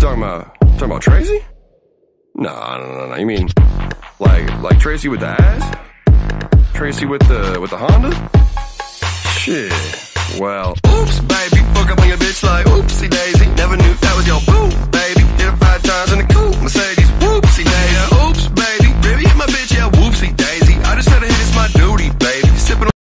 Talking about Tracy? No. You mean like Tracy with the ass? Tracy with the Honda? Shit. Well, oops, baby, fuck up on your bitch like oopsie daisy. Never knew that was your boo, baby. Hit her 5 times in the coupe, Mercedes.